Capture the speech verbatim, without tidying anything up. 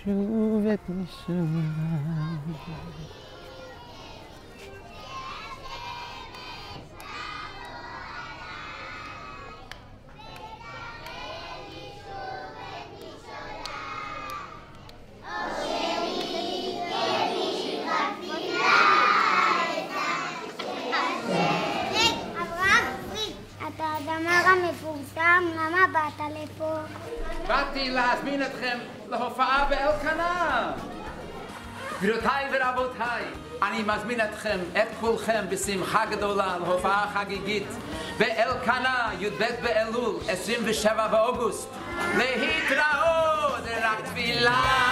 שוב את נשמה. למה באת לפה? באתי להזמין אתכם להופעה באלקנה. גבירותיי ורבותיי, אני מזמין אתכם, את כולכם, בשמחה גדולה להופעה חגיגית באלקנה, י"ב באלול, עשרים ושבעה באוגוסט. להתראות, רק תפילה.